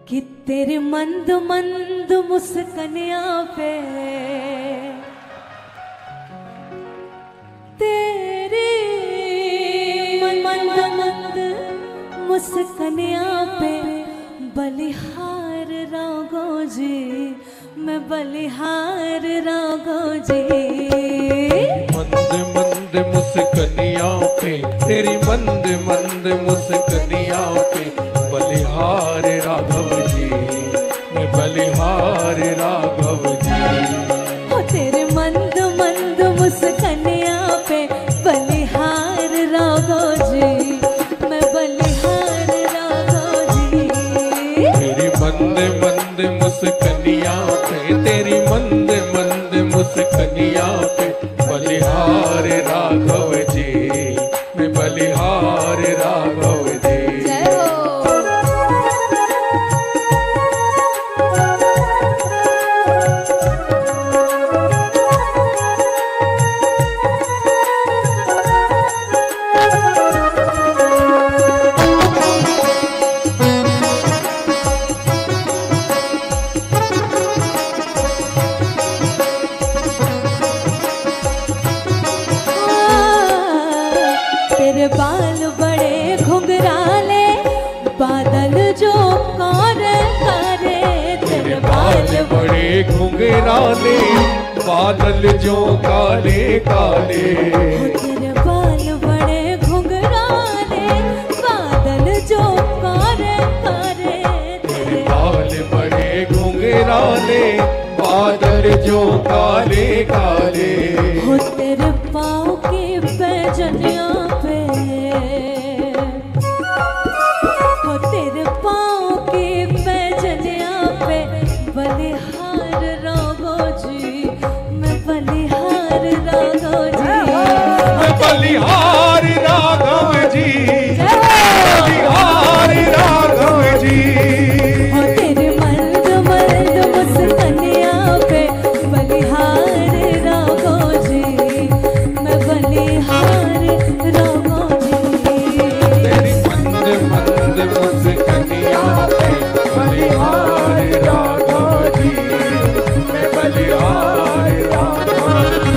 कि तेरे मंद मंद मुस्कनिया पे तेरे मंद मंद मुस्कनिया पे बलिहार रागो जी, मैं बलिहार रागो जी। मंद मंद मुस्कनिया पे तेरी मंद मंद मुस्कनिया पे बलिहार राघव जी, मैं बलिहार राघव जी। हो तेरे मंद मंद मुस्कनिया पे बलिहार राघव जी, मैं बलिहार राघव जी। तेरी मंद मंद मुस्कनिया पे तेरी मंद मंद मुस्कनिया पे बलिहार राघव जी, मैं बलिहार राघव जी। तेरे बाल बड़े घुंघराले बादल जो कारे कारे, तेरे बाल बड़े घुंघराले बादल जो काले काले। तेरे बाल बड़े घुंघराले बादल जो कारे कारे, तेरे बाल बड़े घुंघराले बादल जो काले काले। हो तेरे पाँव की पैजनिया पे, हो तेरे पाँव की पैजनिया पे बलिहार राघो जी, मैं बलिहार राघो जी। मैं बलिहार राघव जी, बलिहार राघव जी। हो तेरे मंद मंद मुस्कनिया पे बलिहार राघो जी, मैं बलिहार राघो जी। तेरी मंद मंद मुस्कनिया पे बलिहार राघव जी, मैं बलिहार राघव जी।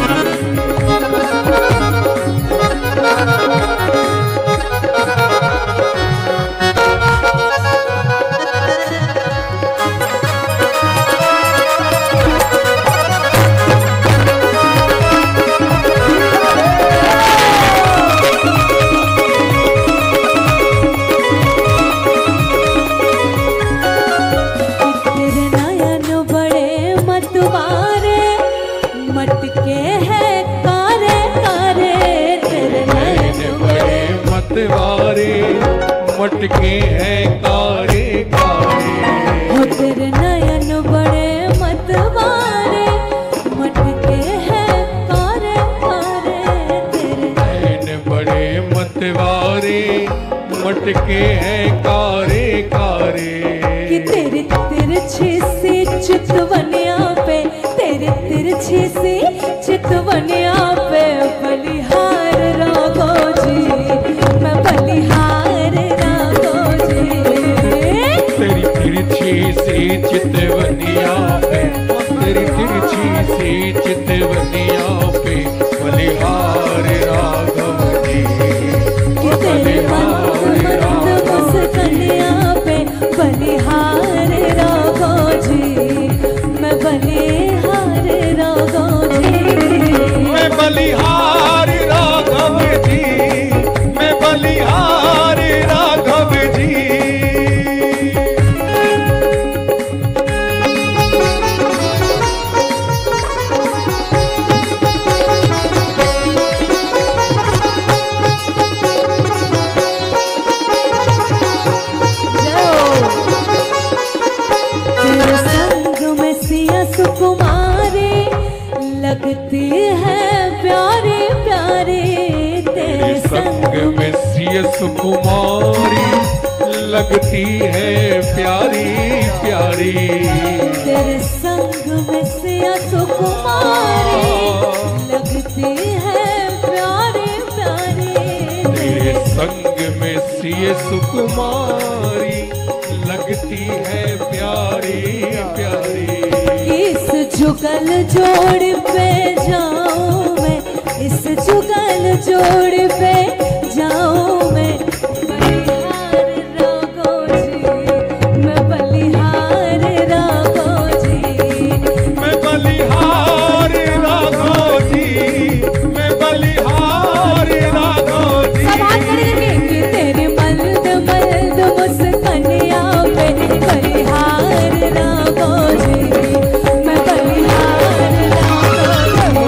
तेरे नयन बड़े मतवारे मटके हैं कारे कारे, तेरे नयन बड़े मतवारे मटके हैं कारे कारे। हो तेरे नयन बड़े मतवारे मटके हैं कारे कारे, तेरे नैन बड़े मतवारे मटके हैं कारे कारे। कि तेरी तिरछी सी चितवनिया पे, तेरी तिरछी सी चितवनिया पे बलिहार राघो जी, मैं बलिहार राघो जी। तेरी तिरछी सी चितवनिया पे तेरी तिरछी सी चितवनिया पे बलिहार राघव जी, कि तेरे मंद मंद मुस्कनिया पे बलिहार राघो जी, मैं बलिहार राघो जी। मैं बलिहार राघव जी, मैं बलिहार राघव जी। तेरे संग में सिया सुकुमारी लगती है प्यारी प्यारी, तेरे संग में सिया सुकुमारी लगती है प्यारी प्यारी। तेरे संग में सिया सुकुमारी लगती है प्यारी प्यारी, तेरे संग में सिया सुकुमारी लगती है प्यारी प्यारी। इस जुगल जोड़ पे जाऊं मैं, इस जुगल जोड़ पे जाऊं मैं, बलिहार राघो जी, मैं बलिहार राघो जी, मैं बलिहार राघो जी, मैं बलिहार राघो जी। सब हाथ खड़े करके कि तेरे मल्द मल्द मुस्कानिया पे बलिहार राघो जी, मैं बलिहार राघो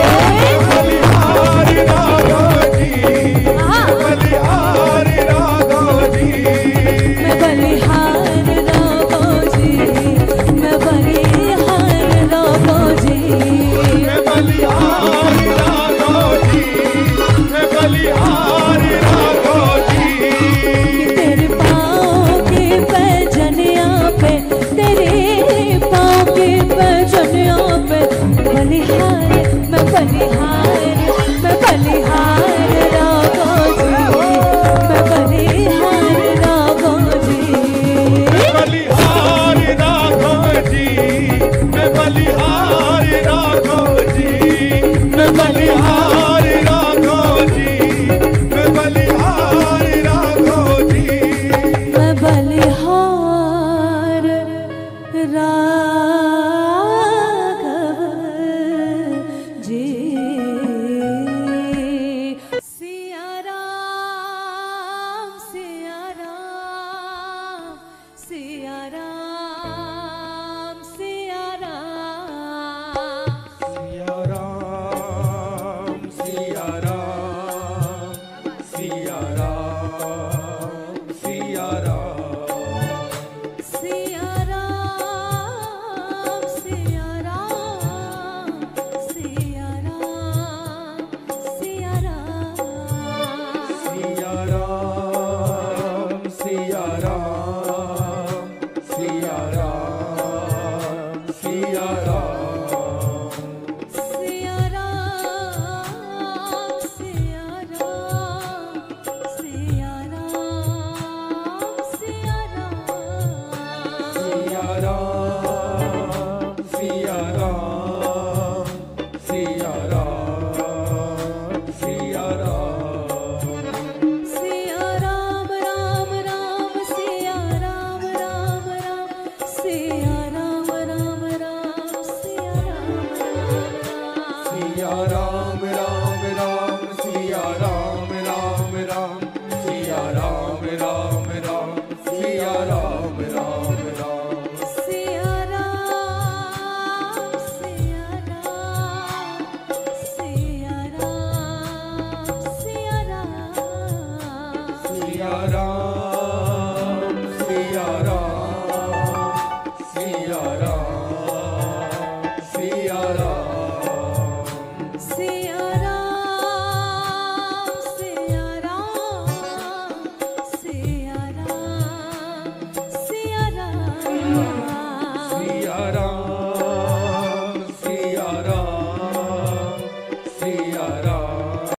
जी, बलिहार राघो जी, मैं बलिहार राघो जी, मैं बलिहार राघो जी, मैं बलिहार राघो जी, मैं बलिहार राघो जी। कि तेरे पाँव के पैजनिया पे, तेरे पाँव के पैजनिया पे बलिहार, मैं बलिहार, मैं बलिहार राघो जी, मैं बलिहार राघो जी, मैं बलिहार राघो जी, मैं बलिहार राघो जी, मैं बलिहार राघो जी, मैं बलिहार राघो जी। मैं बलिहार राघव जी। सिया राम, सिया राम, सिया राम, सिया राम, सिया राम, सिया राम, सिया राम, सिया राम। सिया राम, सिया राम, सिया राम, सिया राम, सिया राम, सिया राम, सिया राम, सिया राम। सिया राम, सिया राम, सिया राम, सिया राम, सिया राम, सिया राम, सिया राम, सिया राम। सिया राम, राम राम, सिया राम, राम राम, सिया राम, राम राम, सिया राम, राम राम, सिया राम, राम राम, सिया राम, राम राम, सिया राम, राम राम। सिया राम, सिया राम, सिया राम, सिया राम, सिया राम, सिया राम,